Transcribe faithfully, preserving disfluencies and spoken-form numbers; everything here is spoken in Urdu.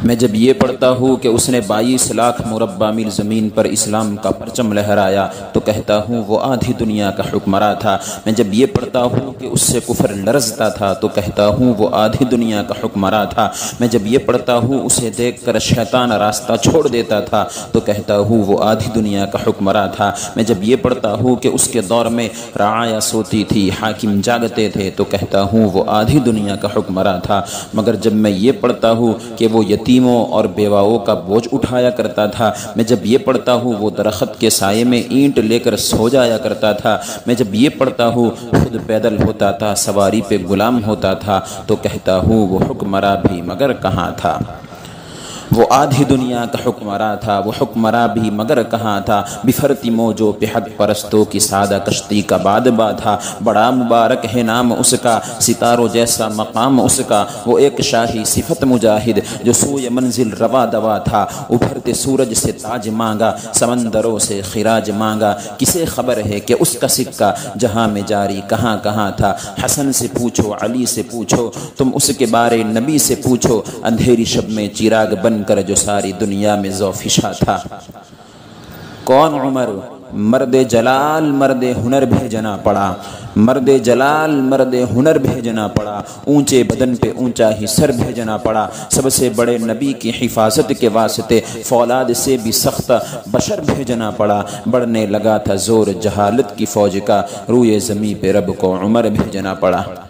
میں جب یہ پڑھتا ہوں کہ اس نے بائیس لاکھ مربع میل زمین پر اسلام کا پرچم لہرایا تو کہتا ہوں وہ آدھی دنیا کا حکمراں تھا۔ میں جب یہ پڑھتا ہوں کہ اس سے کفر لرزتا تھا تو کہتا ہوں وہ آدھی دنیا کا حکمراں تھا۔ میں جب یہ پڑھتا ہوں اسے دیکھ کر شیطان راستہ چھوڑ دیتا تھا تو کہتا ہوں وہ آدھی دنیا کا حکمراں تھا۔ میں جب یہ پڑھتا ہوں کہ اس کے دور میں رعایا سوتی تھی، حاکم جاگتے تھے تو کہتا ہوں وہ آدھی دنیا کا حکمراں تھا۔ مگر جب میں یہ پڑھتا ہوں کہ وہ یتیموں اور بیواؤں کا بوجھ اٹھایا کرتا تھا، میں جب یہ پڑھتا ہوں وہ درخت کے سائے میں اینٹ لے کر سو جایا کرتا تھا، میں جب یہ پڑھتا ہوں خود پیدل ہوتا تھا، سواری پہ غلام ہوتا تھا تو کہتا ہوں وہ حکمراں بھی مگر کہاں تھا۔ وہ آدھی دنیا کا حکمراں تھا، وہ حکمراں بھی مگر کہاں تھا۔ بفرتی موجوں پہ حق پرستوں کی سادہ کشتی کا بادباں تھا۔ بڑا مبارک ہے نام اس کا، ستاروں جیسا مقام اس کا۔ وہ ایک شاہی صفت مجاہد جو سوئے منزل روا دوا تھا۔ ابھرتے سورج سے تاج مانگا، سمندروں سے خراج مانگا۔ کسے خبر ہے کہ اس کا سکہ جہاں میں جاری کہاں کہاں تھا۔ حسن سے پوچھو، علی سے پوچھو، تم اس کے بارے نبی سے پوچھو۔ اندھیری شب میں چراغ بن کر جو ساری دنیا میں ذوفشاں تھا۔ کون عمر؟ مرد جلال مرد ہنر بھیجنا پڑا، مرد جلال مرد ہنر بھیجنا پڑا۔ اونچے بدن پہ اونچا ہی سر بھیجنا پڑا۔ سب سے بڑے نبی کی حفاظت کے واسطے فولاد سے بھی سخت بشر بھیجنا پڑا۔ بڑھنے لگا تھا زور جہالت کی فوج کا، روئے زمیں پہ رب کو عمر بھیجنا پڑا۔